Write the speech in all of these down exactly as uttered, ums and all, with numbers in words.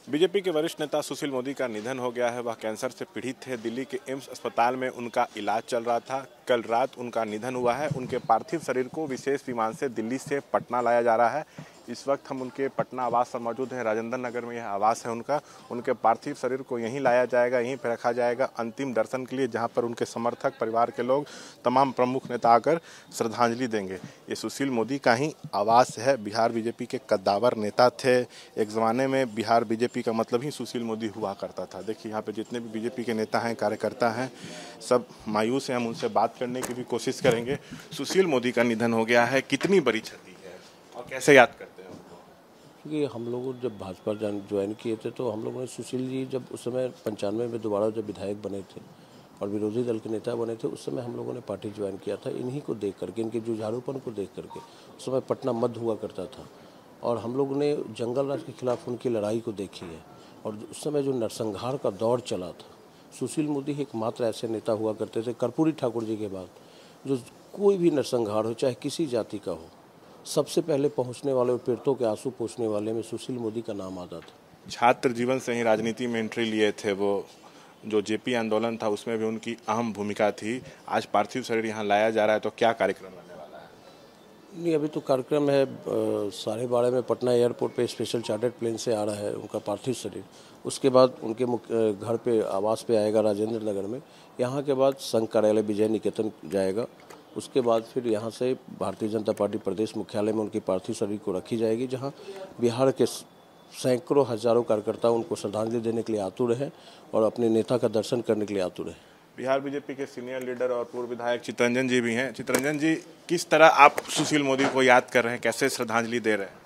BJP के वरिष्ठ नेता सुशील मोदी का निधन हो गया है। वह कैंसर से पीड़ित थे। दिल्ली के एम्स अस्पताल में उनका इलाज चल रहा था। कल रात उनका निधन हुआ है। उनके पार्थिव शरीर को विशेष विमान से दिल्ली से पटना लाया जा रहा है। इस वक्त हम उनके पटना आवास पर मौजूद हैं। राजेंद्र नगर में यह आवास है उनका। उनके पार्थिव शरीर को यहीं लाया जाएगा, यहीं पर रखा जाएगा अंतिम दर्शन के लिए, जहां पर उनके समर्थक, परिवार के लोग, तमाम प्रमुख नेता आकर श्रद्धांजलि देंगे। ये सुशील मोदी का ही आवास है। बिहार बीजेपी के कद्दावर नेता थे। एक ज़माने में बिहार बीजेपी का मतलब ही सुशील मोदी हुआ करता था। देखिए यहाँ पे जितने भी बीजेपी के नेता हैं, कार्यकर्ता हैं, सब मायूस हैं। हम उनसे बात करने की भी कोशिश करेंगे। सुशील मोदी का निधन हो गया है, कितनी बड़ी क्षति है और कैसे याद करते हैं? क्योंकि हम लोग जब भाजपा ज्वाइन किए थे तो हम लोगों ने सुशील जी जब उस समय पंचानवे में दोबारा जब विधायक बने थे और विरोधी दल के नेता बने थे, उस समय हम लोगों ने पार्टी ज्वाइन किया था। इन्हीं को देख करके, इनके जुझारूपन को देख करके। उस समय पटना मध्य हुआ करता था और हम लोगों ने जंगल राज के खिलाफ उनकी लड़ाई को देखी है। और उस समय जो नरसंहार का दौर चला था, सुशील मोदी एकमात्र ऐसे नेता हुआ करते थे कर्पूरी ठाकुर जी के बाद, जो कोई भी नरसंहार हो, चाहे किसी जाति का हो, सबसे पहले पहुंचने वाले और पीड़ितों के आंसू पोंछने वाले में सुशील मोदी का नाम आता था। छात्र जीवन से ही राजनीति में एंट्री लिए थे। वो जो जेपी आंदोलन था उसमें भी उनकी अहम भूमिका थी। आज पार्थिव शरीर यहाँ लाया जा रहा है, तो क्या कार्यक्रम रहने वाला है? नहीं, अभी तो कार्यक्रम है साढ़े बारह में पटना एयरपोर्ट पे स्पेशल चार्टर्ड प्लेन से आ रहा है उनका पार्थिव शरीर। उसके बाद उनके मुख्य घर पे आवास पे आएगा राजेंद्र नगर में। यहाँ के बाद संघ कार्यालय विजय निकेतन जाएगा। उसके बाद फिर यहाँ से भारतीय जनता पार्टी प्रदेश मुख्यालय में उनकी पार्थिव शरीर को रखी जाएगी, जहाँ बिहार के सैकड़ों हजारों कार्यकर्ता उनको श्रद्धांजलि देने के लिए आतुर हैं और अपने नेता का दर्शन करने के लिए आतुर हैं। बिहार बीजेपी के सीनियर लीडर और पूर्व विधायक चितरंजन जी भी हैं। चितरंजन जी, किस तरह आप सुशील मोदी को याद कर रहे हैं, कैसे श्रद्धांजलि दे रहे हैं?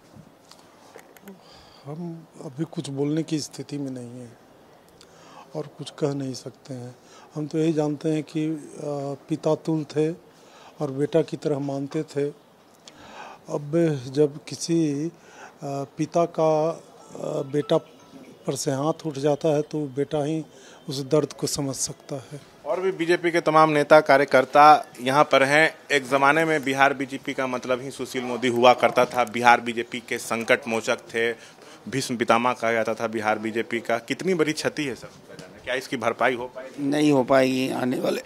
हम अभी कुछ बोलने की स्थिति में नहीं है और कुछ कह नहीं सकते हैं। हम तो यही जानते हैं कि पिता तुल्य थे और बेटा की तरह मानते थे। अब जब किसी पिता का बेटा पर से हाथ उठ जाता है तो बेटा ही उस दर्द को समझ सकता है। और भी बीजेपी के तमाम नेता, कार्यकर्ता यहाँ पर हैं। एक ज़माने में बिहार बीजेपी का मतलब ही सुशील मोदी हुआ करता था। बिहार बीजेपी के संकट मोचक थे। भीष्म पितामह कहा जाता था बिहार बीजेपी का। कितनी बड़ी क्षति है सर, क्या इसकी भरपाई हो पाएगी? नहीं हो पाएगी, आने वाले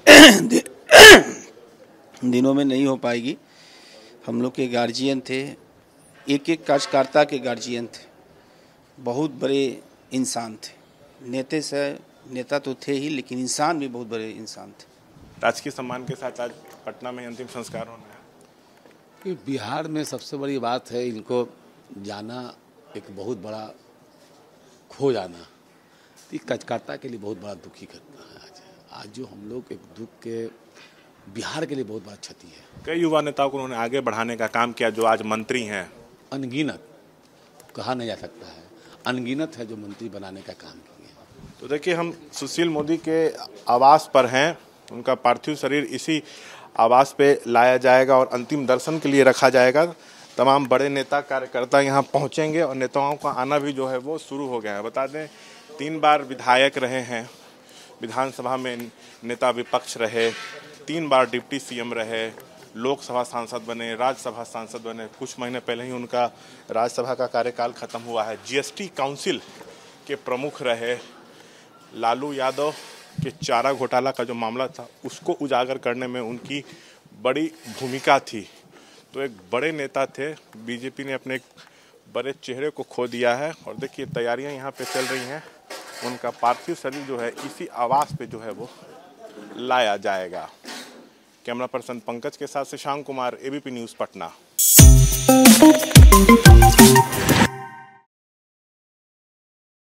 दिनों में नहीं हो पाएगी। हम लोग के गार्जियन थे, एक एक कार्यकर्ता के गार्जियन थे, बहुत बड़े इंसान थे। नेता से नेता तो थे ही, लेकिन इंसान भी बहुत बड़े इंसान थे। राजकीय सम्मान के साथ आज पटना में अंतिम संस्कार होना है। कि बिहार में सबसे बड़ी बात है इनको जाना, एक बहुत बड़ा खो जाना, तो कार्यकर्ता के लिए बहुत बड़ा दुखी करता है। आज आज जो हम लोग एक दुख के बिहार के लिए बहुत बड़ा क्षति है। कई युवा नेताओं को उन्होंने आगे बढ़ाने का काम किया, जो आज मंत्री हैं। अनगिनत कहा नहीं जा सकता है, अनगिनत है जो मंत्री बनाने का काम किए। तो देखिए, हम सुशील मोदी के आवास पर हैं। उनका पार्थिव शरीर इसी आवास पे लाया जाएगा और अंतिम दर्शन के लिए रखा जाएगा। तमाम बड़े नेता, कार्यकर्ता यहाँ पहुँचेंगे और नेताओं का आना भी जो है वो शुरू हो गया है। बता दें, तीन बार विधायक रहे हैं, विधानसभा में नेता विपक्ष रहे, तीन बार डिप्टी सीएम रहे, लोकसभा सांसद बने, राज्यसभा सांसद बने। कुछ महीने पहले ही उनका राज्यसभा का कार्यकाल खत्म हुआ है। जीएसटी काउंसिल के प्रमुख रहे। लालू यादव के चारा घोटाला का जो मामला था उसको उजागर करने में उनकी बड़ी भूमिका थी। तो एक बड़े नेता थे। बीजेपी ने अपने एक बड़े चेहरे को खो दिया है। और देखिए, तैयारियां यहाँ पे चल रही हैं। उनका पार्थिव शरीर जो है इसी आवास पे जो है वो लाया जाएगा। कैमरा पर्सन पंकज के साथ शशांक कुमार, एबीपी न्यूज़, पटना।